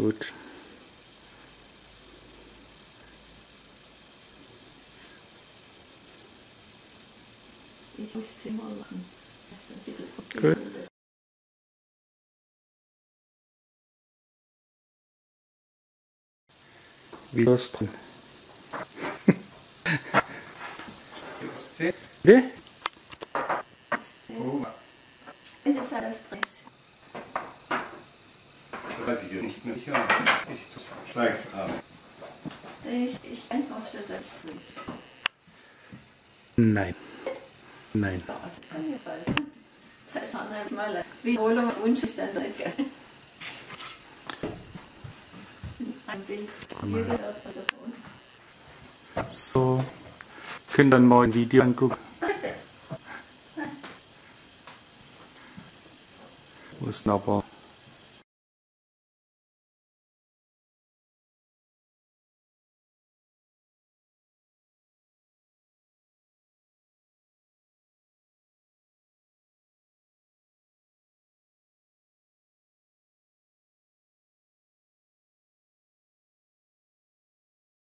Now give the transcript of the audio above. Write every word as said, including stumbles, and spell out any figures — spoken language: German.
Gut. Ich muss es immer machen. Gut. Wie war's drin? Bitte? Oh, Das ist alles drin. das weiß ich jetzt nicht mehr sicher. Ich zeige es gerade. Ich, ich einfach schon das drin. Nein. Nein. Das ist auch mal Wiederholung und Wunschstand drin. Ein Bild. Jeder davon. So. Könnt dann mal ein Video angucken. Muss aber